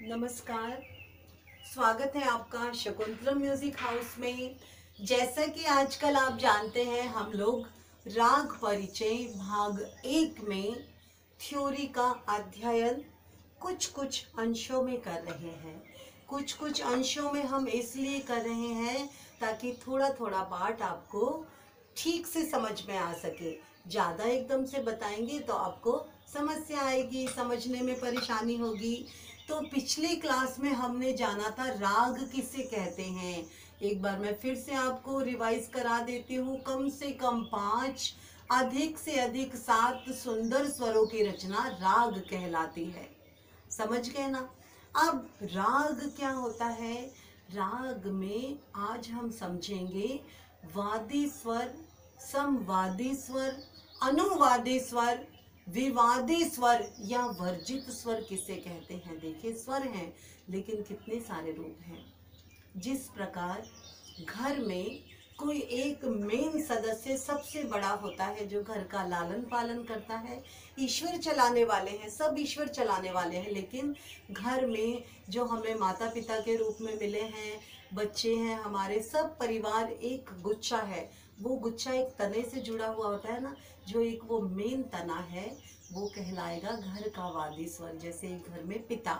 नमस्कार। स्वागत है आपका शकुंतलम म्यूजिक हाउस में। जैसा कि आजकल आप जानते हैं, हम लोग राग परिचय भाग 1 में थ्योरी का अध्ययन कुछ कुछ अंशों में कर रहे हैं। कुछ कुछ अंशों में हम इसलिए कर रहे हैं ताकि थोड़ा थोड़ा पार्ट आपको ठीक से समझ में आ सके। ज़्यादा एकदम से बताएंगे तो आपको समस्या आएगी, समझने में परेशानी होगी। तो पिछली क्लास में हमने जाना था राग किसे कहते हैं। एक बार मैं फिर से आपको रिवाइज करा देती हूँ। कम से कम 5, अधिक से अधिक 7 सुंदर स्वरों की रचना राग कहलाती है। समझ गए ना। अब राग क्या होता है? राग में आज हम समझेंगे वादी स्वर, समवादी स्वर, अनुवादी स्वर, विवादी स्वर या वर्जित स्वर किसे कहते हैं। देखिए, स्वर हैं लेकिन कितने सारे रूप हैं। जिस प्रकार घर में कोई एक मेन सदस्य सबसे बड़ा होता है जो घर का लालन पालन करता है, ईश्वर चलाने वाले हैं, सब ईश्वर चलाने वाले हैं, लेकिन घर में जो हमें माता पिता के रूप में मिले हैं, बच्चे हैं, हमारे सब परिवार एक गुच्छा है। वो गुच्छा एक तने से जुड़ा हुआ होता है ना, जो एक वो मेन तना है, वो कहलाएगा घर का वादी स्वर। जैसे एक घर में पिता,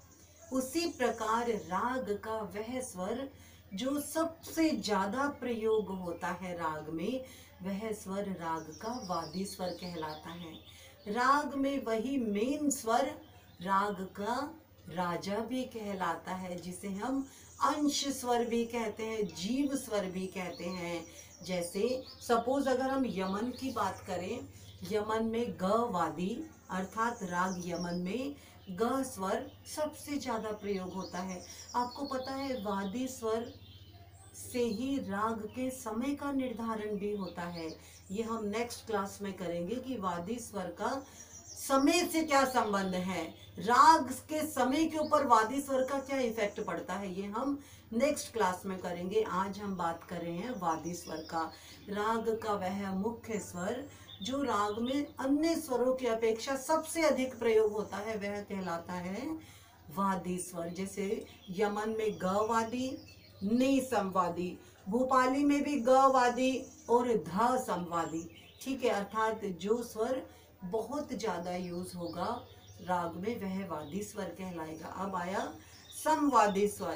उसी प्रकार राग का वह स्वर जो सबसे ज्यादा प्रयोग होता है राग में, वह स्वर राग का वादी स्वर कहलाता है। राग में वही मेन स्वर राग का राजा भी कहलाता है, जिसे हम अंश स्वर भी कहते हैं, जीव स्वर भी कहते हैं। जैसे सपोज अगर हम यमन की बात करें, यमन में ग वादी अर्थात राग यमन में ग स्वर सबसे ज्यादा प्रयोग होता है। आपको पता है वादी स्वर से ही राग के समय का निर्धारण भी होता है। ये हम नेक्स्ट क्लास में करेंगे कि वादी स्वर का समय से क्या संबंध है, राग के समय के ऊपर वादी स्वर का क्या इफेक्ट पड़ता है, ये हम नेक्स्ट क्लास में करेंगे। आज हम बात कर रहे हैं वादी स्वर का। राग का वह मुख्य स्वर जो राग में अन्य स्वरों की अपेक्षा सबसे अधिक प्रयोग होता है, वह कहलाता है वादी स्वर। जैसे यमन में ग वादी, नि संवादी, भोपाली में भी ग वादी और ध संवादी। ठीक है, अर्थात जो स्वर बहुत ज्यादा यूज होगा राग में वह वादी स्वर कहलाएगा। अब आया समवादी स्वर।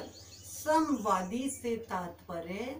समवादी से तात्पर्य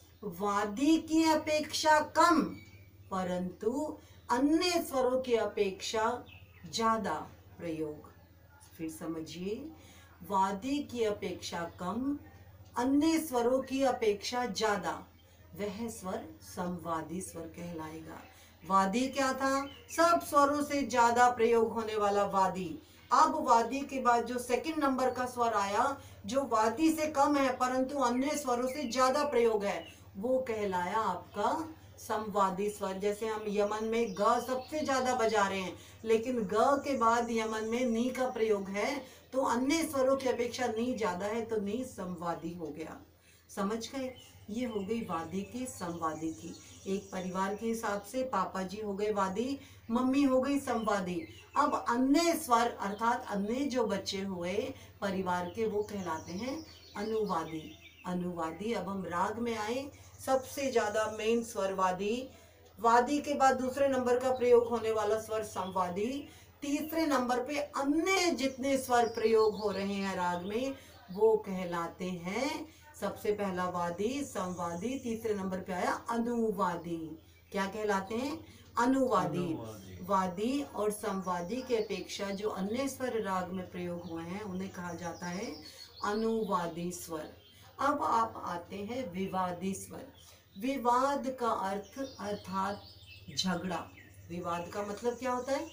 वादी की अपेक्षा कम परंतु अन्य स्वरों की अपेक्षा ज्यादा प्रयोग। फिर समझिए, वादी की अपेक्षा कम, अन्य स्वरों की अपेक्षा ज्यादा, वह स्वर समवादी स्वर कहलाएगा। वादी क्या था? सब स्वरों से ज्यादा प्रयोग होने वाला वादी। अब वादी के बाद जो सेकंड नंबर का स्वर आया, जो वादी से कम है परंतु अन्य स्वरों से ज्यादा प्रयोग है, वो कहलाया आपका समवादी स्वर। जैसे हम यमन में ग सबसे ज्यादा बजा रहे हैं, लेकिन ग के बाद यमन में नी का प्रयोग है, तो अन्य स्वरों की अपेक्षा नी ज्यादा है, तो नी समवादी हो गया। समझ गए? ये हो गई वादी की समवादी की। एक परिवार के हिसाब से पापा जी हो गए वादी, मम्मी हो गई समवादी। अब अन्य स्वर अर्थात अन्य जो बच्चे हुए परिवार के, वो कहलाते हैं अनुवादी। अनुवादी। अब हम राग में आए, सबसे ज्यादा मेन स्वर वादी, वादी के बाद दूसरे नंबर का प्रयोग होने वाला स्वर संवादी, तीसरे नंबर पे अन्य जितने स्वर प्रयोग हो रहे हैं राग में वो कहलाते हैं, सबसे पहला वादी, संवादी, तीसरे नंबर पे आया अनुवादी। क्या कहलाते हैं? अनुवादी। वादी और संवादी के अपेक्षा जो अन्य स्वर राग में प्रयोग हुए हैं उन्हें कहा जाता है अनुवादी स्वर। अब आप आते हैं विवादी स्वर। विवाद का अर्थ अर्थात झगड़ा। विवाद का मतलब क्या होता है?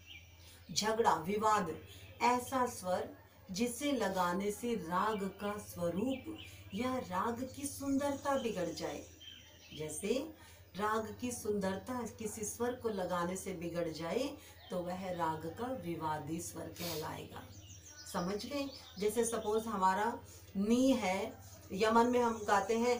झगड़ा, विवाद। ऐसा स्वर जिसे लगाने से राग का स्वरूप या राग की सुंदरता बिगड़ जाए। जैसे राग की सुंदरता किसी स्वर को लगाने से बिगड़ जाए तो वह राग का विवादी स्वर कहलाएगा। समझ गए? जैसे सपोज हमारा नी है, यमन में हम गाते हैं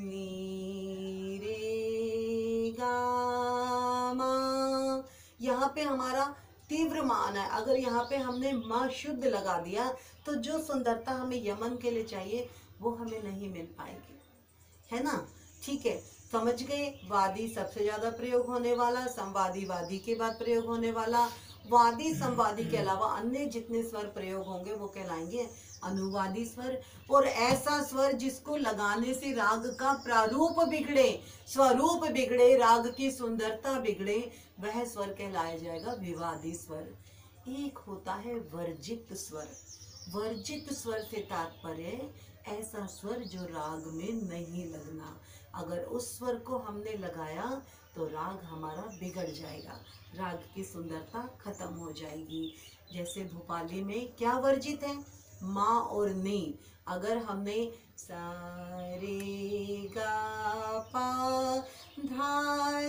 नी रे गा मा, यहाँ पे हमारा तीव्र म आना है। अगर यहाँ पे हमने म शुद्ध लगा दिया तो जो सुंदरता हमें यमन के लिए चाहिए वो हमें नहीं मिल पाएगी, है ना। ठीक है, समझ गए। वादी सबसे ज्यादा प्रयोग होने वाला, संवादी वादी के बाद प्रयोग होने वाला, वादी संवादी के अलावा अन्य जितने स्वर प्रयोग होंगे वो कहलाएंगे अनुवादी स्वर। और ऐसा स्वर जिसको लगाने से राग का प्रारूप बिगड़े, स्वरूप बिगड़े, राग की सुंदरता बिगड़े, वह स्वर कहलाया जाएगा विवादी स्वर। एक होता है वर्जित स्वर। वर्जित स्वर से तात्पर्य ऐसा स्वर जो राग में नहीं लगना। अगर उस स्वर को हमने लगाया तो राग हमारा बिगड़ जाएगा, राग की सुंदरता खत्म हो जाएगी। जैसे भोपाली में क्या वर्जित है, माँ और नी। अगर हमने सा रे गा पा धा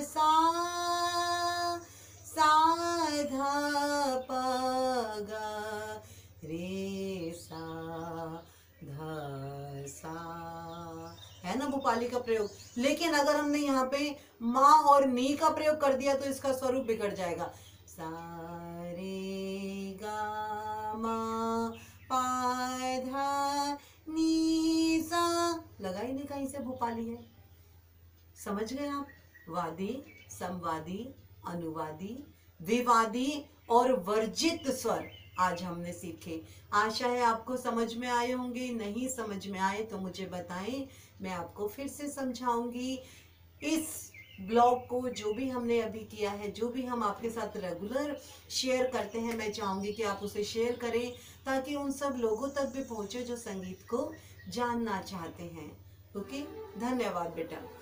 सा धा पा गा रे सा धा सा, है ना भोपाली का प्रयोग। लेकिन अगर हमने यहाँ पे माँ और नी का प्रयोग कर दिया तो इसका स्वरूप बिगड़ जाएगा। सा रे गा मा पा धा नी सा, लगा ही नहीं कहीं से भोपाली है। समझ गए आप। वादी, संवादी, अनुवादी, विवादी और वर्जित स्वर आज हमने सीखे। आशा है आपको समझ में आए होंगे। नहीं समझ में आए तो मुझे बताएं, मैं आपको फिर से समझाऊंगी। इस ब्लॉग को जो भी हमने अभी किया है, जो भी हम आपके साथ रेगुलर शेयर करते हैं, मैं चाहूंगी कि आप उसे शेयर करें ताकि उन सब लोगों तक भी पहुंचे जो संगीत को जानना चाहते हैं। ओके, धन्यवाद बेटा।